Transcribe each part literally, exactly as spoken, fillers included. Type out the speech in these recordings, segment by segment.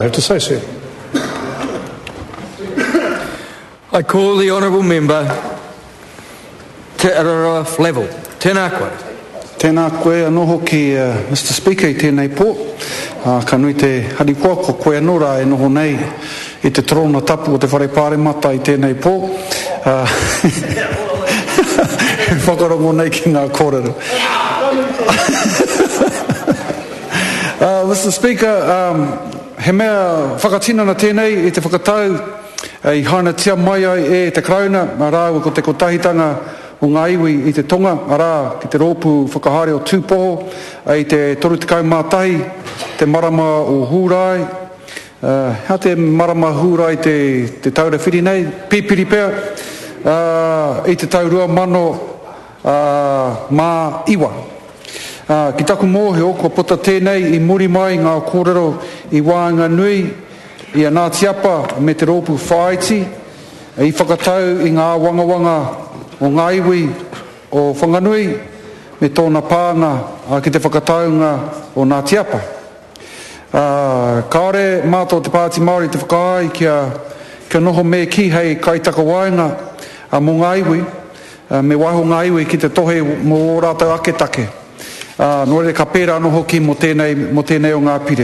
I have to say, sir. I call the honourable member Te Araroa Level. Tēnā koe. Tēnā koe anō hoki, uh, Mister Speaker, i tēnei pō. Uh, ka nui te harikoa ko koe anora e noho nei i te torona tapu o te whare pāre mata i tēnei pō. Uh, whakarongo nei ki ngā kōrero. uh, Mister Speaker, um, he mea whakatinana tēnei i te whakatau uh, i hana tia mai ai e te krauna, a rāua ko te kotahitanga o ngā iwi i te tonga, a rā ki te rōpu whakahare o tūpoho, i te toru te kau mātahi, te marama o hūrai, uh, hea te marama hūrai te, te taura whiri nei, pīpiri pēr, uh, i te tau rua mano uh, mā iwa. Uh, ki taku mō he oko puta tēnei i muri mai ngā kōrero i Whanganui, i a Ngātiapa me te rōpu whaiti, i whakatau i ngā wangawanga o ngā iwi o Whanganui me tōna pānga uh, ki te whakataunga o Ngātiapa. Uh, kaore mātou te Pāti Māori te whakaai kia, kia noho me ki hei kaitaka wainga uh, mō ngā iwi, uh, me waiho ngā iwi ki te tohe mō rātou ake take. Uh, Nō re ka pēra anō hoki mo tēnei, mo tēnei o ngā pire.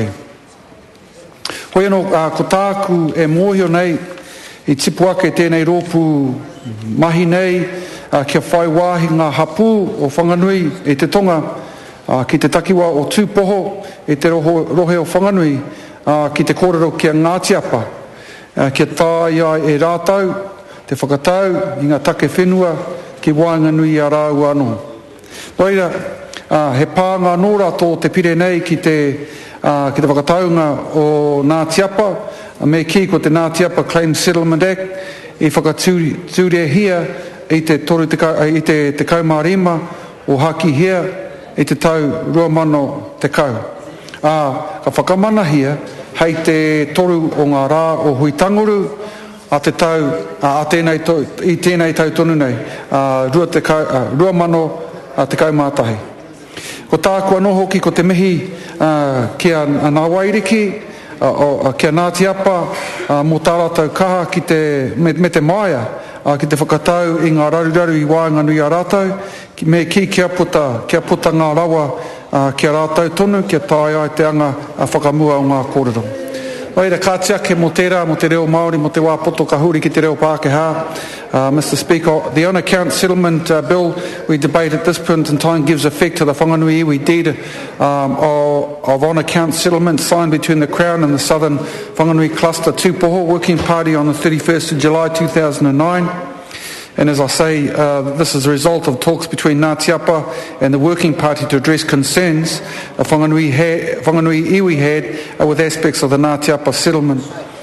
Hoi anō, uh, ko tāku e mōhio nei i tipu ake tēnei rōpu mahi nei, uh, kia whai wāhi ngā hapu o Whanganui e te tonga, uh, ki te takiwa o tūpoho e te roho, rohe o Whanganui, uh, ki te kōrero kia Ngātiapa, uh, kia tāi ai e rātau, te whakatau i ngā take whenua ki Whanganui a rāu anō. Noira, Uh, he pānga nōra tō te pire nei ki te, uh, ki te whakataunga o Ngātiapa, me ki ko te Ngātiapa Claim Settlement Act, i whakatūre hia i te, toru te, i te, te kaumārima o haki hia i te tau rua mano te kau. Uh, ka whakamana hia hei te toru o ngā rā o Huitanguru a te tau, uh, a tēnei to, i tēnei tau tonu nei, uh, rua, te kau, uh, rua mano a te kaumātahi. Ko tāku anō hoki ko te mihi uh, kia Ngāwairiki, uh, uh, kia Ngātiapa, uh, mō tā rātou kaha ki te, me, me te maia, uh, ki te whakatau i ngā raruraru i Whanganui a rātou, ki, me ki kia puta, kia puta ngā rawa uh, kia rātou tonu, kia tāi ai te anga uh, whakamua o ngā kōrero. Oira, ka tiake mō tērā, mō te reo Māori, mō te wā poto kahuri ki te reo Pākehā. Uh, Mister Speaker, the on-account settlement uh, bill we debate at this point in time gives effect to the Whanganui iwi deed um, of, of on-account settlement signed between the Crown and the Southern Whanganui Cluster Tūpoho Working Party on the thirty-first of July two thousand nine. And as I say, uh, this is a result of talks between Ngātiapa and the Working Party to address concerns uh, Whanganui, ha- Whanganui iwi had uh, with aspects of the Ngātiapa settlement.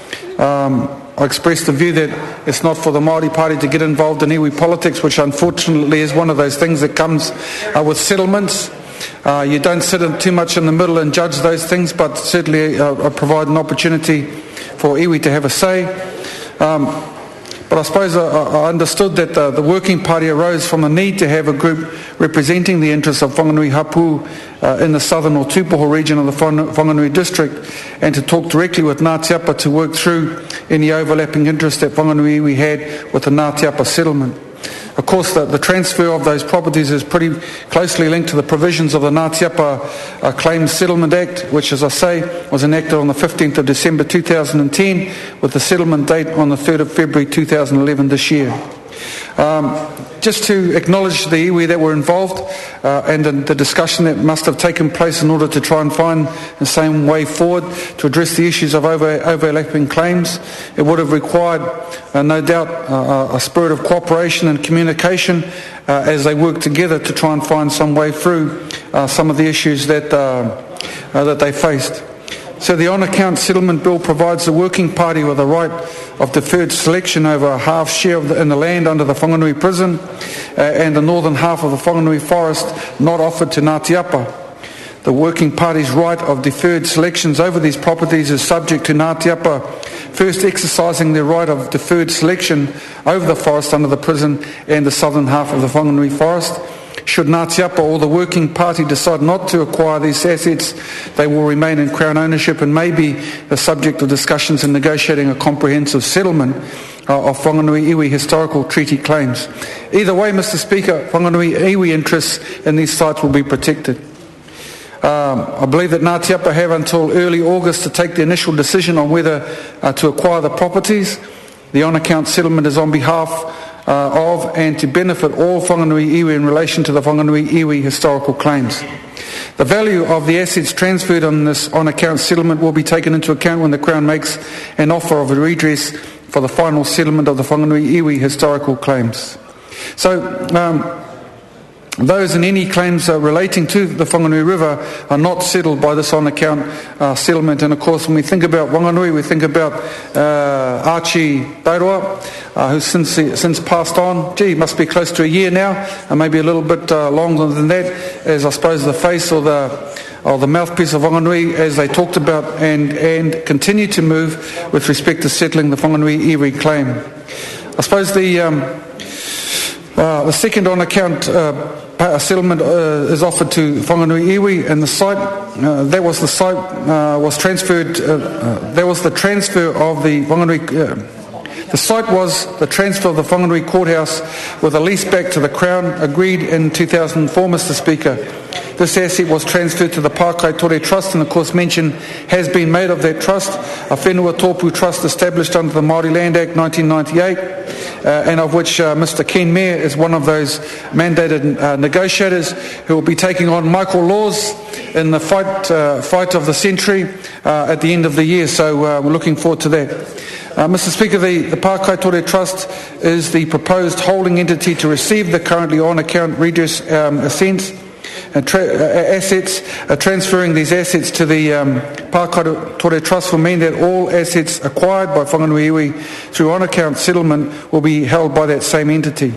Um, I expressed the view that it's not for the Māori Party to get involved in iwi politics, which unfortunately is one of those things that comes uh, with settlements. Uh, you don't sit in too much in the middle and judge those things, but certainly uh, provide an opportunity for iwi to have a say. Um, But I suppose I, I understood that the, the Working Party arose from the need to have a group representing the interests of Whanganui Hapu uh, in the southern or Tūpoho region of the Whanganui district, and to talk directly with Ngātiapa to work through any overlapping interests that Whanganui we had with the Ngātiapa settlement. Of course, the, the transfer of those properties is pretty closely linked to the provisions of the Ngātiapa uh, Claims Settlement Act, which, as I say, was enacted on the fifteenth of December two thousand ten, with the settlement date on the third of February two thousand eleven this year. Um, just to acknowledge the iwi that were involved uh, and the, the discussion that must have taken place in order to try and find the same way forward to address the issues of over, overlapping claims. It would have required, uh, no doubt, uh, a spirit of cooperation and communication uh, as they work together to try and find some way through uh, some of the issues that, uh, uh, that they faced. So the on-account settlement bill provides the Working Party with a right of deferred selection over a half share of the, in the land under the Whanganui prison uh, and the northern half of the Whanganui forest not offered to Ngātiapa. The Working Party's right of deferred selections over these properties is subject to Ngātiapa first exercising their right of deferred selection over the forest under the prison and the southern half of the Whanganui forest, should Ngāti Apa or the working party decide not to acquire these assets, they will remain in Crown ownership and may be the subject of discussions in negotiating a comprehensive settlement uh, of Whanganui iwi historical treaty claims. Either way, Mister Speaker, Whanganui iwi interests in these sites will be protected. Um, I believe that Ngāti Apa have until early August to take the initial decision on whether uh, to acquire the properties. The on-account settlement is on behalf uh, of and to benefit all Whanganui iwi in relation to the Whanganui iwi historical claims. The value of the assets transferred on this on-account settlement will be taken into account when the Crown makes an offer of a redress for the final settlement of the Whanganui iwi historical claims. So, um, those and any claims uh, relating to the Whanganui River are not settled by this on-account uh, settlement. And of course, when we think about Whanganui, we think about uh, Archie Tairoa, uh, who's since, since passed on. Gee, must be close to a year now, and maybe a little bit uh, longer than that, as I suppose the face or the or the mouthpiece of Whanganui, as they talked about and, and continue to move with respect to settling the Whanganui iwi claim. I suppose the um, uh, the second on-account uh, a settlement uh, is offered to Whanganui iwi, and the site uh, that was the site uh, was transferred. Uh, uh, that was the transfer of the Whanganui. Uh, the site was the transfer of the Whanganui courthouse with a lease back to the Crown, agreed in two thousand four, Mister Speaker. This asset was transferred to the Pākai Tore Trust, and of course mention has been made of that trust, a whenua tōpū trust established under the Māori Land Act nineteen ninety-eight, uh, and of which uh, Mister Ken Mayer is one of those mandated uh, negotiators who will be taking on Michael Laws in the fight, uh, fight of the century uh, at the end of the year, so uh, we're looking forward to that. Uh, Mister Speaker, the, the Pākai Tore Trust is the proposed holding entity to receive the currently on-account redress um, assents, uh, tra- uh, assets. Uh, transferring these assets to the um, Pākai Tore Trust will mean that all assets acquired by Whanganui iwi through on-account settlement will be held by that same entity.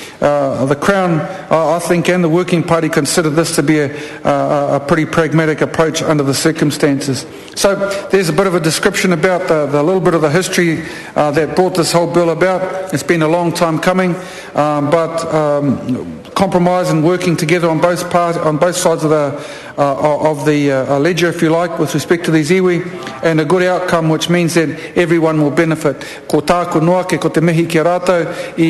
Uh, the Crown, uh, I think, and the Working Party consider this to be a, a, a pretty pragmatic approach under the circumstances. So there's a bit of a description about the, the little bit of the history uh, that brought this whole bill about. It's been a long time coming, um, but um, compromise and working together on both part, on both sides of the uh, of the uh, ledger, if you like, with respect to these iwi, and a good outcome, which means that everyone will benefit. Ko tāku noa ke ko te mihi ki a rātou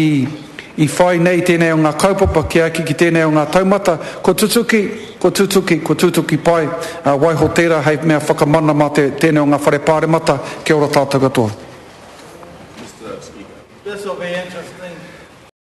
i I whai nei tēnei o ngā kaupapa ki aki ki tēnei o ngā taumata, ko tutuki, ko tutuki, ko tutuki pai, uh, waiho tērā hei mea whakamana mā te, tēnei o ngā whare pāre mata, kia ora tātou katoa. This will be interesting.